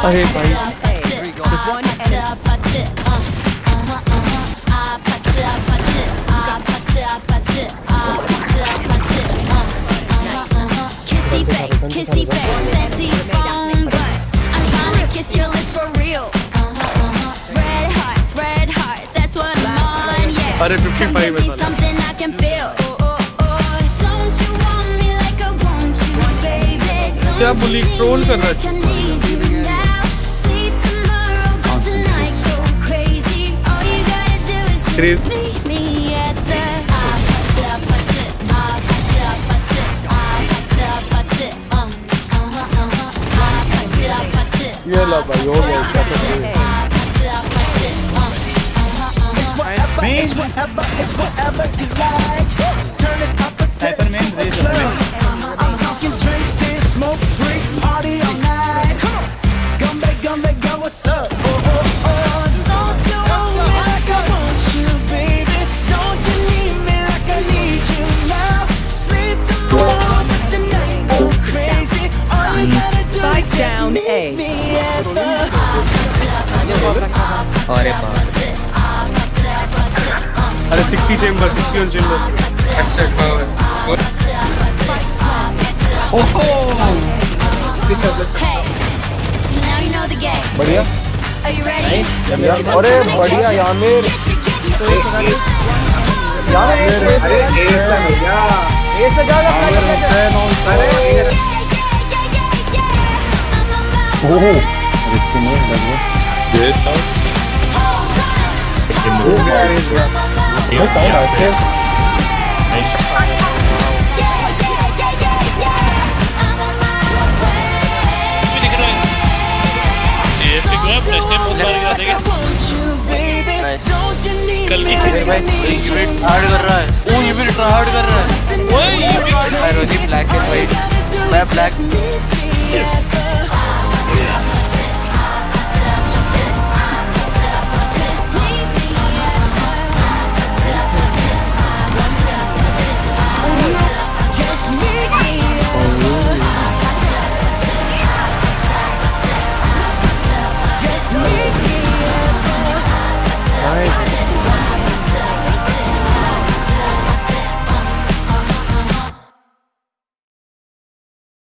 अरे भाई Kissy face, sent to your phone, but I'm trying to kiss your lips for real. Red hearts, that's what I'm on, yeah. Come give me something I can feel. Don't you want me like I want you, baby? क्या बुली troll कर रहा है? See tomorrow, but tonight go crazy. All you gotta do is just meet me at the ये ला भाई हो गया इसका तो It's whatever you like. Turn this up a I'm talking drink this, smoke free, party all night. Come back, go, what's up? Don't you want me like I want you, baby? Don't you need me like I need you now? Sleep tomorrow, but tonight go crazy. All you gotta do is just meet me at the अरे 60 chamber 60 on chamber ओहो बढ़िया अरे बढ़िया यामिर अरे ऐसा भैया ऐसा जाओ अरे ओहो इसको नहीं लगवा ये तो कल हार्ड कर रहा है वो ये भी हार्ड कर रहा है वो ये भी ब्लैक एंड वाइट मैं ब्लैक